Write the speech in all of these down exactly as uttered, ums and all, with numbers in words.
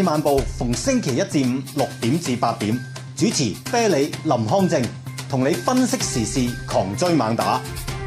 晚報逢星期一至五六點至八點，主持啤梨、林康正，同你分析時事，狂追猛打。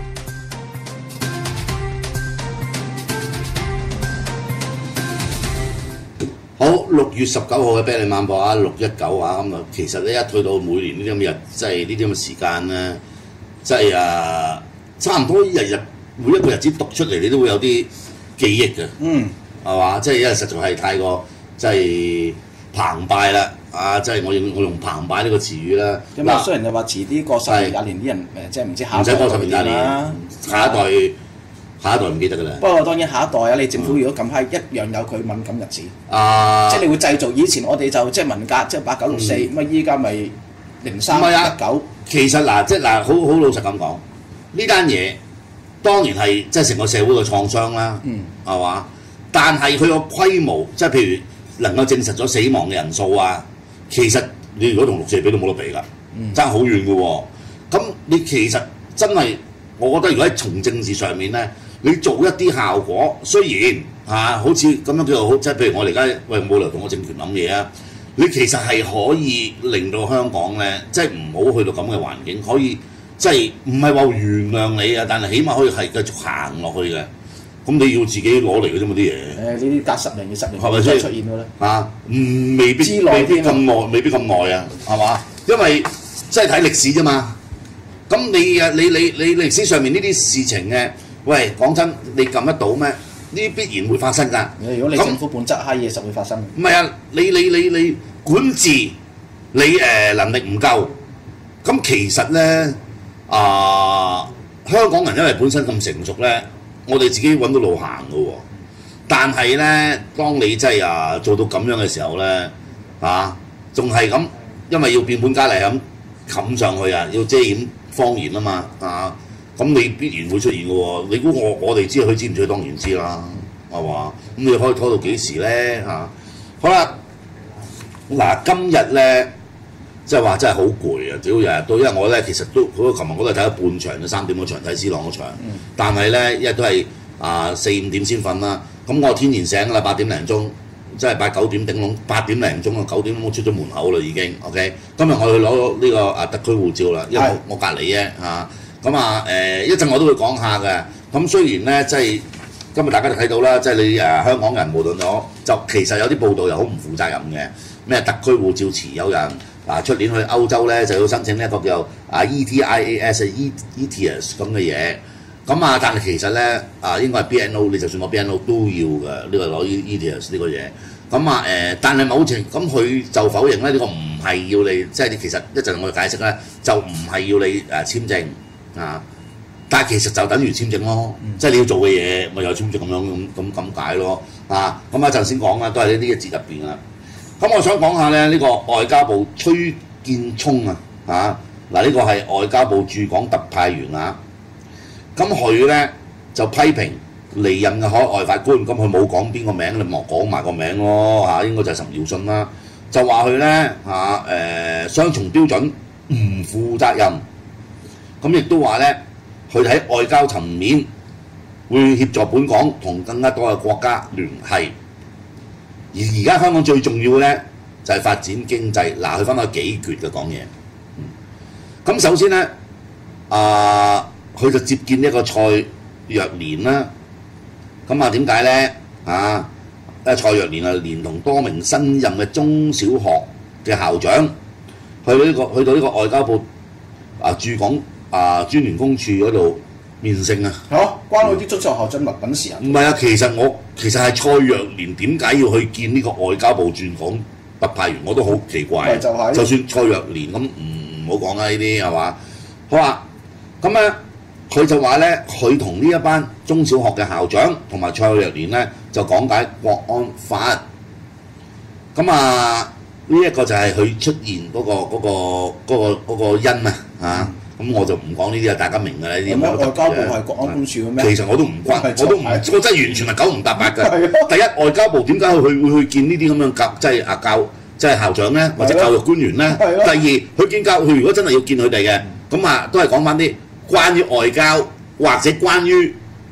好，六月十九號嘅啤梨晚報啊，六一九啊，咁啊，其實咧一去到每年呢啲咁嘅日，即係呢啲咁嘅時間咧，即係啊，差唔多日日每一個日子讀出嚟，你都會有啲記憶嘅，嗯，係嘛？即係因為實在係太過即係澎湃啦，啊，即係我用我用澎湃呢個詞語啦。 咁啊，雖然就話遲啲過十年廿年啲人誒，即係唔知下唔使過十年廿年，下一代。下一代唔記得㗎啦。 不過當然下一代啊，你政府如果咁閪一樣有佢敏感日子。 啊！ 即係你會製造以前我哋就即係文革，即係八九六四，咁啊依家咪零三一九。 其實嗱，即係嗱，好好老實咁講，呢單嘢當然係即係成個社會嘅創傷啦，嗯，係嘛？但係佢個規模，即係譬如能夠證實咗死亡嘅人數啊，其實你如果同六四比都冇得比㗎，爭好遠㗎喎。咁你其實真係，我覺得如果喺從政治上面咧。你做一啲效果，雖然嚇、啊、好似咁樣叫做好，即係譬如我哋而家喂冇理由同個政權諗嘢啊！你其實係可以令到香港咧，即係唔好去到咁嘅環境，可以即係唔係話原諒你啊，但係起碼可以係繼續行落去嘅。咁你要自己攞嚟嘅啫嘛啲嘢。誒呢啲隔十年嘅十年係咪先出現嘅咧？ 嚇，嗯，未必未必咁耐，未必咁耐啊，係嘛？因為即係睇歷史啫嘛。咁你啊，你你你歷史上面呢啲事情嘅。喂，講真，你撳得到咩？呢啲必然會發生㗎。 如果你政府本質閪嘢，實會發生。 唔係啊，你你你你管治，你誒、呃、能力唔夠，咁其實咧啊、呃，香港人因為本身咁成熟咧，我哋自己揾到路行㗎喎。但係咧，當你真係啊做到咁樣嘅時候咧，啊，仲係咁，因為要變本加厲咁冚上去啊，要遮掩謊言啊嘛，啊。咁你必然會出現嘅喎，你估我我哋知佢知唔知？當然知啦，係嘛？咁你可以拖到幾時咧？嚇、啊，好啦，嗱今日咧，即係話真係好攰啊！屌日日都，因為我咧其實都嗰個琴日我都係睇咗半場嘅三點嗰場睇 C 朗嗰場，嗯、但係咧因為都係啊四五點先瞓啦，咁我天然醒啦，八點零鐘，即係八九點頂籠，八點零鐘啊九點都出咗門口啦已經 ，OK。今日我去攞呢個啊特區護照啦，因為我我隔離啫嚇。咁啊誒一陣我都會講下嘅。咁雖然咧，即係今日大家就睇到啦，即係你誒、呃、香港人無論咗，就其實有啲報道又好唔負責任嘅，咩特區護照持有人啊出年去歐洲咧就要申請呢一個叫啊 E T I A S E E T I A S 咁嘅嘢。咁啊，但係其實咧啊應該係 B N O， 你就算攞 B N O 都要嘅，呢、這個攞 E T I A S 呢個嘢。咁啊誒，但係某程咁佢就否認咧，呢、這個唔係要你，即係其實一陣我解釋咧，就唔係要你誒、啊、簽證。啊！但係其實就等於簽證咯，嗯、即係你要做嘅嘢，咪有簽證咁樣咁咁咁解咯。啊！咁一陣先講啦，都係呢啲一節入邊啊。咁我想講下咧，呢、呢個外交部崔建聰啊，嚇嗱呢個係外交部駐港特派員啊。咁佢咧就批評離任嘅海外法官，咁佢冇講邊個名，你莫講埋個名咯嚇、啊，應該就係岑耀信啦。就話佢咧嚇誒雙重標準，唔負責任。咁亦都話咧，佢喺外交層面會協助本港同更加多嘅國家聯繫。而而家香港最重要嘅咧就係、是、發展經濟。嗱，佢分開幾橛嘅講嘢。咁、嗯、首先咧，啊、呃，佢就接見呢一個蔡若蓮啦。咁啊點解咧？啊，誒蔡若蓮啊，連同多名新任嘅中小學嘅校長去到呢、這個去到呢個外交部啊駐港。啊！專員公署嗰度面聖啊！ 嚇、啊，關我啲中小校長物品事啊！ 唔係啊，其實我其實係蔡若蓮點解要去見呢個外交部駐港特派員，我都好奇怪。就係、就算蔡若蓮咁，唔好講啦，呢啲係嘛？好啊，咁咧佢就話咧，佢同呢一班中小學嘅校長同埋蔡若蓮咧，就講解國安法。咁啊，呢、這、一個就係佢出現嗰、嗰個嗰、嗰個嗰、嗰個嗰個因啊嚇。咁我就唔講呢啲啊，大家明㗎啦。呢啲外交部係國安公署嘅咩？ 其實我都唔關，我都唔，我真係完全係九唔搭八㗎。第一，外交部點解佢會會去見呢啲咁樣教，即係啊教，即係校長咧，或者教育官員咧？第二，佢見教，佢如果真係要見佢哋嘅，咁啊都係講翻啲關於外交或者關於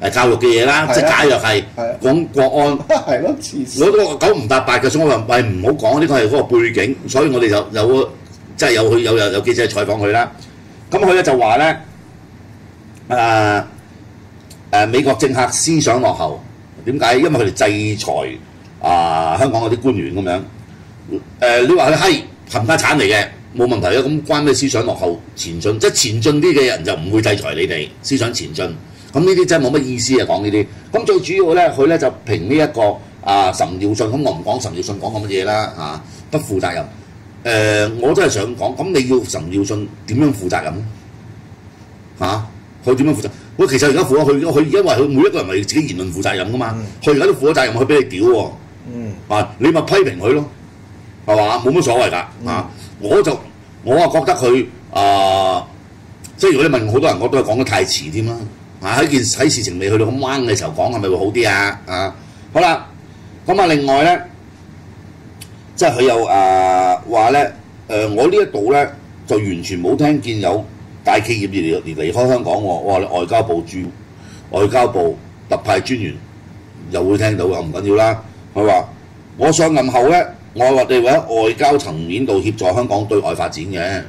誒教育嘅嘢啦，即係假若係講國安， 係咯，黐線。 我都九唔搭八嘅，所以我話喂唔好講呢個係嗰個背景，所以我哋就有即係有去有有有記者採訪佢啦。咁佢咧就話咧誒誒美國政客思想落後，點解？因為佢哋制裁啊、呃、香港嗰啲官員咁樣。誒、呃、你話佢係冚家產嚟嘅冇問題啊，咁關咩思想落後前進？即係前進啲嘅人就唔會制裁你哋思想前進。咁呢啲真係冇乜意思啊！講呢啲，咁最主要咧，佢咧就評呢、這、一個啊岑耀信，咁我唔講岑耀信講咁乜嘢啦嚇，不負責任。誒、呃，我真係想講，咁你要岑耀信點樣負責任嚇？佢、啊、點樣負責？喂，其實而家負咗佢，佢因為佢每一個人為自己言論負責任噶嘛，佢而家都負咗責任，佢俾你屌喎。嗯。啊，你咪批評佢咯，係嘛？冇乜所謂㗎嚇、嗯啊。我就我啊覺得佢啊，即係如果你問好多人，我都係講得太遲添啦。啊！喺件喺事情未去到咁彎嘅時候講係咪會好啲啊？啊，好啦，咁啊另外咧，即係佢又誒話咧，誒我呢一度咧就完全冇聽見有大企業而而離開香港喎。我話你外交部駐外交部特派專員又會聽到嘅，唔緊要啦。佢話我上任後咧，我話你會喺外交層面度協助香港對外發展嘅。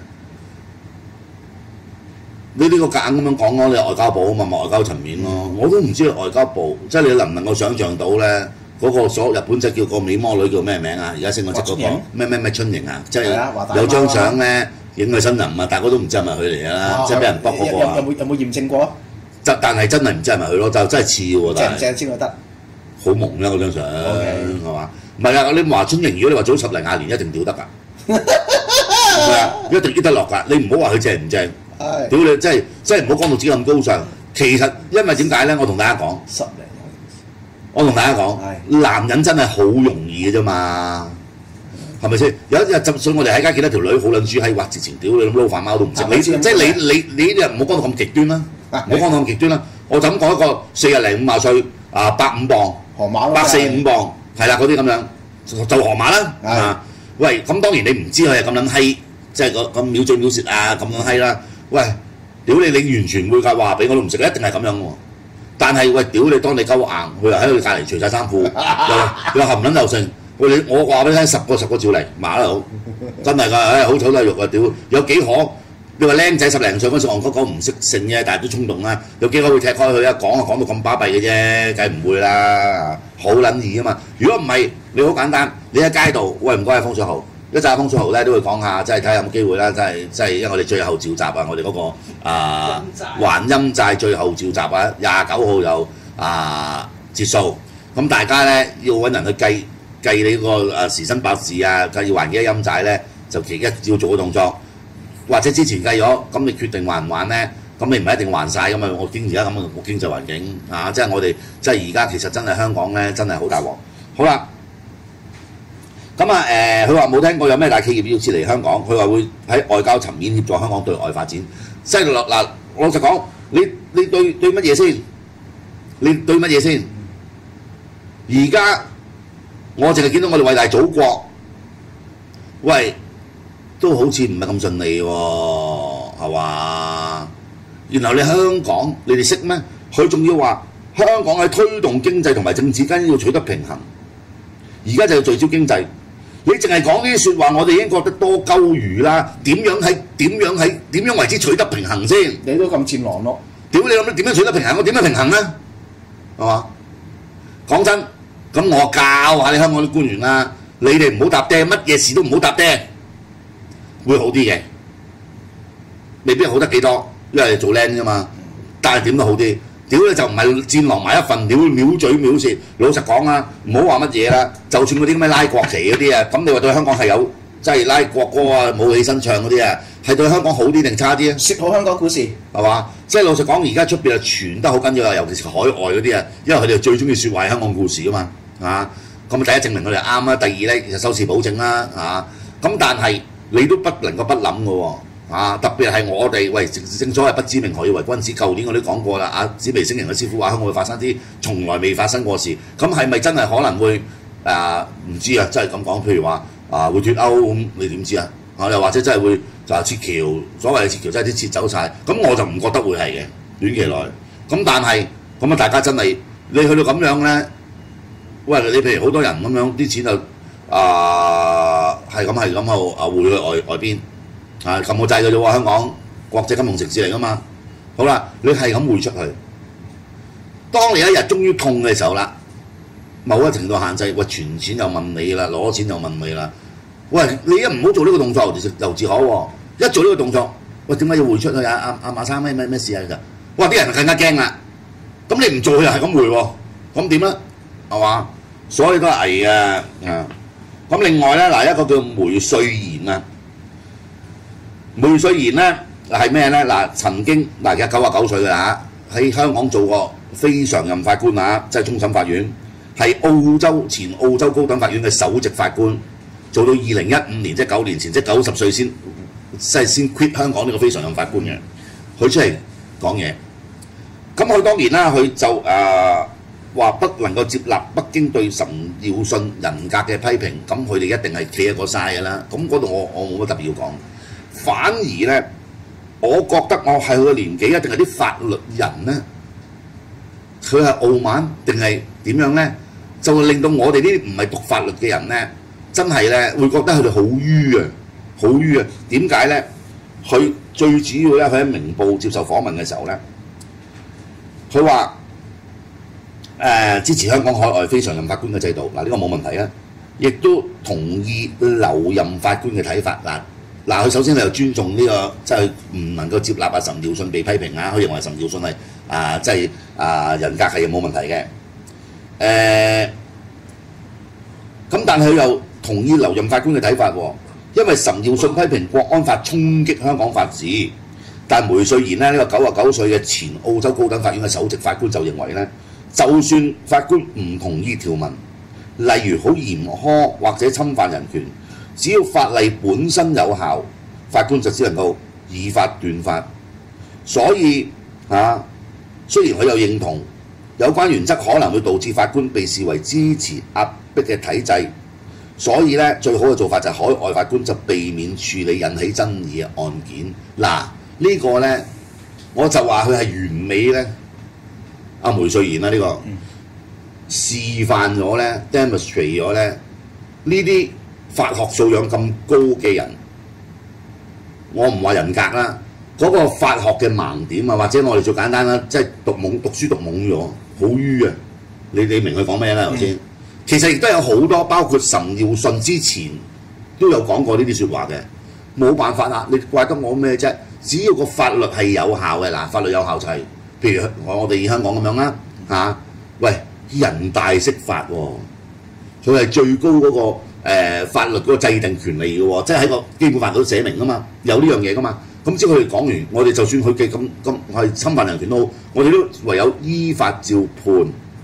你呢個夾硬咁樣講咯，你外交部啊嘛，咪外交層面咯。我都唔知外交部，即係你能唔能夠想像到咧嗰、那個所日本仔叫個美魔女叫咩名啊？而家升個職嗰個咩咩咩春瑩啊，即係有張相咧影佢新人啊，大家都唔知係咪佢嚟㗎啦，即係俾人卜嗰個啊。有冇有冇驗證過啊？就但係真係唔知係咪佢咯，就真係似喎。正唔正先覺得？好朦啦嗰張相係嘛？唔係啊！你話春瑩，如果你話早十零廿年一定屌得㗎，係啊，一定益得落㗎。你唔好話佢正唔正。屌你真係真係唔好講到自己咁高尚。其實因為點解咧？我同大家講，十零我同大家講，男人真係好容易嘅啫嘛，係咪先？有一日就算我哋喺街見到條女好撚豬閪，哇！直情屌你咁撈飯貓都唔識。你即係你你你呢啲人唔好講到咁極端啦，唔好講到咁極端啦。我就咁講一個四廿零五廿歲啊，百五磅，河馬百四五磅，係啦嗰啲咁樣就河馬啦。啊，喂，咁當然你唔知佢係咁撚閪，即係個咁秒嘴秒舌啊咁樣閪啦。喂，屌你！你完全會㗎話俾我都唔食，一定係咁樣喎。但係喂，屌你！當你鳩硬，佢又喺佢隔離除晒衫褲，又又含撚又剩。喂你，我話俾你聽，十個十個照嚟，馬啦好，真係㗎！唉，好彩都係肉啊！屌，有幾可？你話僆仔十零歲嗰時戇鳩鳩唔識性啫，但係都衝動啦。有幾可會踢開佢啊？講啊講到咁巴閉嘅啫，梗係唔會啦。好撚易啊嘛！如果唔係，你好簡單，你喺街度，喂唔該係風水號。一陣風水號咧都會講下，即係睇下有冇機會啦，即係即係因為我哋最後召集啊，我哋嗰、那個啊還陰債最後召集啊，廿九號又啊結束，咁大家咧要揾人去計計你個誒時薪百事啊，計要還幾多陰債咧，就其一要做個動作，或者之前計咗，咁你決定還唔還咧？咁你唔係一定還晒㗎嘛？我經而家咁嘅經濟環境啊，即係我哋即係而家其實真係香港咧，真係好大鑊。好啦。咁啊誒，佢話冇聽過有咩大企業要撤離香港，佢話會喺外交層面協助香港對外發展。即係嗱嗱，老實講，你你對對乜嘢先？你對乜嘢先？而家我淨係見到我哋偉大祖國，喂，都好似唔係咁順利喎，係嘛？然後你香港，你哋識咩？佢仲要話香港喺推動經濟同埋政治間要取得平衡，而家就要聚焦經濟。你淨係講呢啲説話，我哋已經覺得多鳩餘啦。點樣喺點樣喺點樣為之取得平衡先？你都咁戰狼咯！屌你諗點樣取得平衡？我點樣平衡咧？係嘛？講真，咁我教下你香港啲官員啦，你哋唔好搭爹，乜嘢事都唔好搭爹，會好啲嘅。未必好得幾多，因為做靚啫嘛。但係點都好啲。屌你就唔係戰狼埋一份，屌藐嘴藐舌。老實講啊，唔好話乜嘢啦。就算嗰啲咁嘅拉國旗嗰啲啊，咁你話對香港係有即係拉國歌啊、舞起身唱嗰啲啊，係對香港好啲定差啲啊？説好香港故事係嘛？即係老實講，而家出邊啊傳得好緊要啊，尤其是海外嗰啲啊，因為佢哋最中意説壞香港故事啊嘛。啊，咁第一證明佢哋啱啦，第二咧就收視保證啦。啊，咁但係你都不能夠不諗嘅喎。啊！特別係我哋喂，正所謂不知明何以為君子。舊年我都講過啦，阿紫微星人嘅師傅話香港會發生啲從來未發生過事，咁係咪真係可能會誒唔知啊？真係咁講，譬如話啊會脱歐咁，你點知啊？啊又或者真係會就係撤僑，所謂嘅撤僑真係啲撤走晒，咁我就唔覺得會係嘅短期內。咁但係咁啊，大家真係你去到咁樣咧，喂，你譬如好多人咁樣啲錢就啊係咁係咁後啊匯去外外邊啊撳個掣嘅啫喎，香港國際金融城市嚟噶嘛。好啦，你係咁匯出去，當你一日終於痛嘅時候啦，某一程度限制，喂存錢又問你啦，攞錢又問你啦。喂，你一唔好做呢個動作劉志可喎，一做呢個動作，喂點解要匯出去啊？阿阿馬生咩咩咩事啊？其實，哇啲人更加驚啦。咁你唔做佢又係咁匯喎，咁點咧？係嘛？所以都係危嘅啊！咁另外咧嗱，一個叫梅瑞賢啊，梅瑞賢咧係咩咧？嗱，曾經嗱而家九十九歲嘅嚇，喺香港做過非常任法官啊，即係終審法院，係澳洲前澳洲高等法院嘅首席法官。做到二零一五年，即係九年前，即係九十歲先，即係先 quit 香港呢個非常任法官嘅，佢出嚟講嘢。咁佢當然啦，佢就誒話、呃、不能夠接納北京對岑耀信人格嘅批評，咁佢哋一定係企喺個曬㗎啦。咁嗰度我我冇乜特別要講，反而咧，我覺得我係佢嘅年紀，一定係啲法律人咧，佢係傲慢定係點樣咧？就會令到我哋呢啲唔係讀法律嘅人咧。真係咧，會覺得佢哋好迂啊，好迂啊！點解咧？佢最主要咧，佢喺明報接受訪問嘅時候咧，佢話誒支持香港海外非常任法官嘅制度，嗱呢個冇問題啊，亦都同意留任法官嘅睇法。嗱嗱，佢首先佢又尊重呢個，即係唔能夠接納阿岑耀信被批評啊，佢認為岑耀信係啊，即係啊人格係冇問題嘅。誒咁，但係佢又同意留任法官嘅睇法喎，因為岑耀信批評國安法衝擊香港法治，但梅瑞賢咧呢個九十九歲嘅前澳洲高等法院嘅首席法官就認為咧，就算法官唔同意條文，例如好嚴苛或者侵犯人權，只要法例本身有效，法官就只能夠以法斷法。所以啊，雖然佢又認同有關原則可能會導致法官被視為支持壓迫嘅體制。所以咧，最好嘅做法就係海外法官就避免處理引起爭議嘅案件。嗱，這個、呢個咧，我就話佢係完美咧。阿梅瑞賢啦，呢、這個、嗯、示範咗咧 ，demonstrate 咗咧，呢啲法學素養咁高嘅人，我唔話人格啦，嗰、那個法學嘅盲點啊，或者我哋最簡單啦，即係讀懵讀書讀懵咗，好迂啊！你你明佢講咩啦頭先？嗯其實亦都有好多，包括岑耀信之前都有講過呢啲説話嘅，冇辦法啦，你怪得我咩啫？只要個法律係有效嘅，嗱，法律有效就係、是，譬如我哋香港咁樣啦，嚇、啊，喂，人大釋法喎、哦，佢係最高嗰、那個、呃、法律嗰個制定權利嘅喎，即係喺個基本法度寫明噶嘛，有呢樣嘢噶嘛，咁只要佢哋講完，我哋就算佢嘅咁咁係侵犯人權都好，我哋都唯有依法照判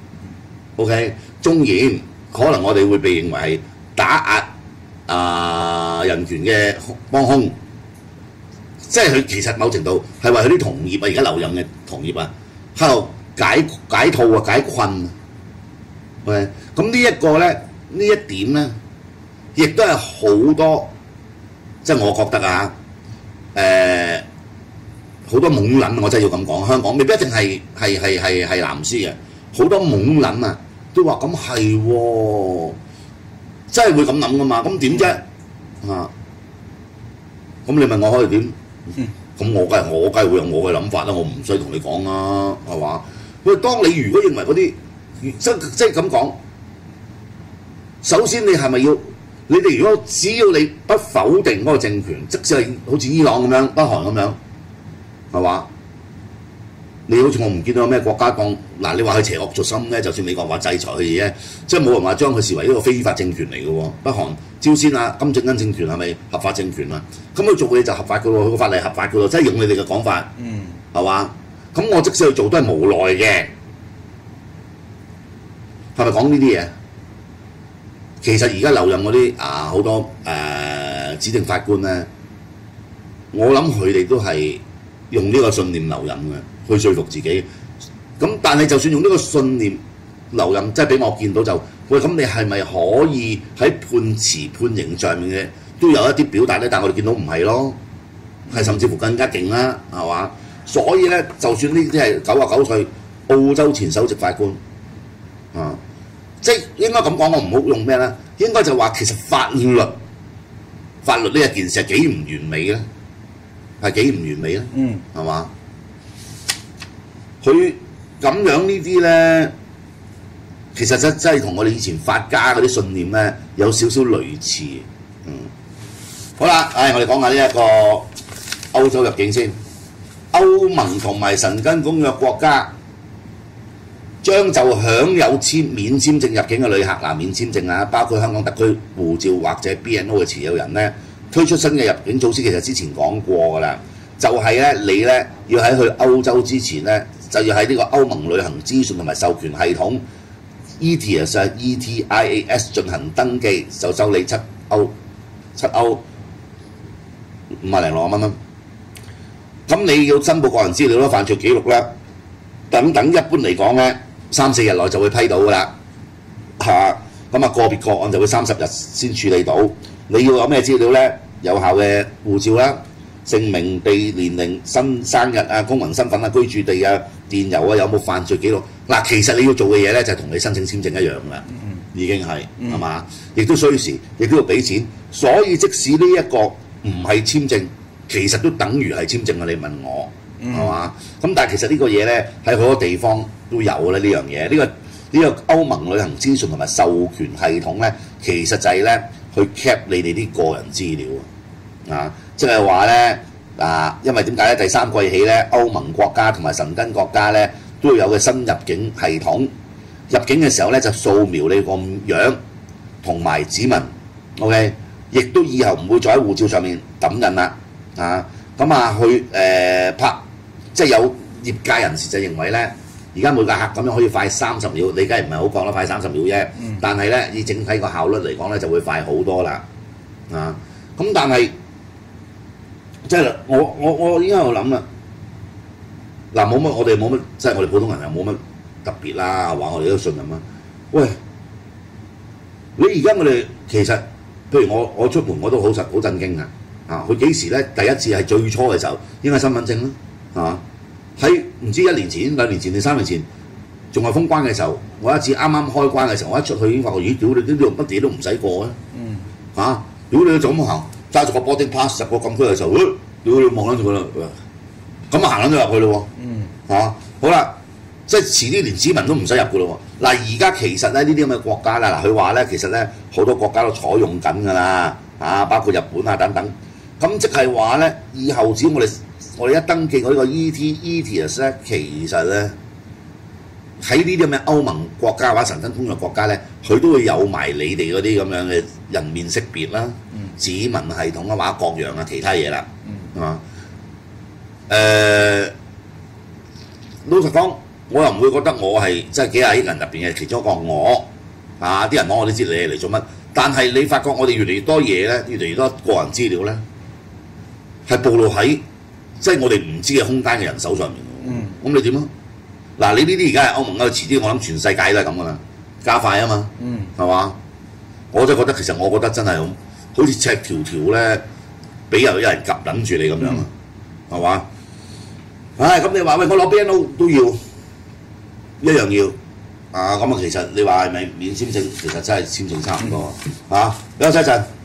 ，OK， 縱然。可能我哋會被認為係打壓啊、呃、人權嘅幫兇，即係佢其實某程度係為佢啲同業啊，而家留任嘅同業啊，喺度解解套啊、解困。喂，咁呢一個咧，呢一點咧，亦都係好多，即係我覺得啊，誒、呃、好多懵撚，我真係要咁講，香港未必一定係係係係係藍絲嘅，好多懵撚啊！都話咁係喎，真係會咁諗噶嘛？咁點啫？啊！咁你問我可以點？咁、嗯、我梗係我梗係會有我嘅諗法啦，我唔需要同你講啦，係嘛？喂，當你如果認為嗰啲即即係咁講，首先你係咪要？你哋如果只要你不否定嗰個政權，即使係好似伊朗咁樣、北韓咁樣，係嘛？你好似我唔見到有咩國家當嗱，你話佢邪惡在心咧，就算美國話制裁佢嘢，即係冇人話將佢視為一個非法政權嚟嘅喎。北韓、朝鮮啊、金正恩政權係咪合法政權啊？咁佢做嘅嘢就合法嘅喎，佢個法例合法嘅喎，即係用你哋嘅講法，嗯，係嘛？咁我即使去做都係無奈嘅，係咪講呢啲嘢？其實而家留任嗰啲啊好多誒、呃、指定法官咧，我諗佢哋都係用呢個信念留任嘅。去說服自己，咁但係就算用呢個信念留任，即係俾我見到就，喂，咁你係咪可以喺判詞判刑上面嘅都有一啲表達咧？但係我哋見到唔係咯，係甚至乎更加勁啦，係嘛？所以咧，就算呢啲係九十九歲澳洲前首席法官啊，即係應該咁講，我唔好用咩咧？應該就話其實法律法律呢一件事係幾唔完美咧，係幾唔完美咧？ 嗯， 係嘛？佢咁樣呢啲咧，其實真真係同我哋以前法家嗰啲信念咧有少少類似。嗯，好啦，唉，我哋講下呢一個歐洲入境先。歐盟同埋申根公約國家將就享有簽免簽證入境嘅旅客嗱，免簽證啊，包括香港特區護照或者 B N O 嘅持有人咧，推出新嘅入境措施。其實之前講過㗎啦，就係、是、咧你咧要喺去歐洲之前咧，就要喺呢個歐盟旅行資訊同埋授權系統 E T I A S 啊 E T I A S 進行登記，就收你七歐七歐五萬零六蚊蚊。咁你要申報個人資料啦、犯罪記錄啦等等，一般嚟講咧，三四日內就會批到㗎啦，嚇。咁啊個別個案就會三十日先處理到。你要有咩資料咧？有效嘅護照啦、姓名、地、年齡、新生日啊、公民身份啊、居住地啊、電郵啊，有冇犯罪記錄？嗱，其實你要做嘅嘢咧，就係同你申請簽證一樣㗎啦，嗯、已經係係嘛？亦都需時，亦都要俾錢。所以即使呢一個唔係簽證，其實都等於係簽證啊！你問我係嘛？咁、嗯、但係其實呢個嘢咧喺好多地方都有咧呢樣嘢。呢、呢個呢、呢個歐盟旅行資訊同埋授權系統咧，其實就係咧去 cap 你哋啲個人資料啊！即係話咧啊，因為點解咧？第三季起咧，歐盟國家同埋申根國家咧都有嘅新入境系統。入境嘅時候咧就掃描你個樣同埋指紋 ，OK， 亦都以後唔會再喺護照上面揼印啦。啊，咁啊去誒、呃、拍，即係有業界人士就認為咧，而家每個客咁樣可以快三十秒，你梗係唔係好講得快三十秒啫？嗯、但係咧，以整體個效率嚟講咧，就會快好多啦。啊，咁但係即係我我我依家喺度諗啦，嗱冇乜，我哋冇乜，即係我哋普通人又冇乜特別啦，話我哋都信任啊。喂，你而家我哋其實，譬如我我出門我都好實好震驚㗎。啊！佢幾時咧？第一次係最初嘅時候，應該身份證啦，係嘛？喺唔知一年前、兩年前定三年前，仲係封關嘅時候，我一次啱啱開關嘅時候，我一出去已經發覺，咦！屌你呢度乜嘢都唔使過啊！嗯。嚇！屌你就咁行，揸住個 boarding pass 入個禁區嘅時候，屌你望撚住佢啦，咁啊行撚咗入去咯喎。嗯。嚇！好啦，即係遲啲連指紋都唔使入嘅咯喎。嗱，而家其實咧呢啲咁嘅國家啦，嗱佢話咧其實咧好多國家都採用緊㗎啦，啊包括日本啊等等。咁即係話咧，以後只要我哋我哋一登記嗰個 E T E T I A S 咧，其實咧喺呢啲咁嘅歐盟國家或者申根公約國家咧，佢都會有埋你哋嗰啲咁樣嘅人面識別啦、嗯、指紋系統啊，或者各樣啊其他嘢啦，係嘛、嗯？誒、呃，老實講，我又唔會覺得我係即係幾廿億人入邊嘅其中一個我啊！啲人講我都知你係嚟做乜，但係你發覺我哋越嚟越多嘢咧，越嚟越多個人資料咧。係暴露喺即係我哋唔知嘅空間嘅人手上面。嗯，咁你點啊？嗱，你呢啲而家係歐盟啊，遲啲我諗全世界都係咁噶啦，加快啊嘛。嗯，係嘛？我真係覺得其實我覺得真係好似赤條條咧，俾又有人夾撚住你咁樣啊，係嘛、嗯？唉，咁你話喂，我攞 B N O 都要一樣要啊？咁啊，其實你話係咪免簽證？其實真係簽證差唔多、嗯、啊。等我一陣。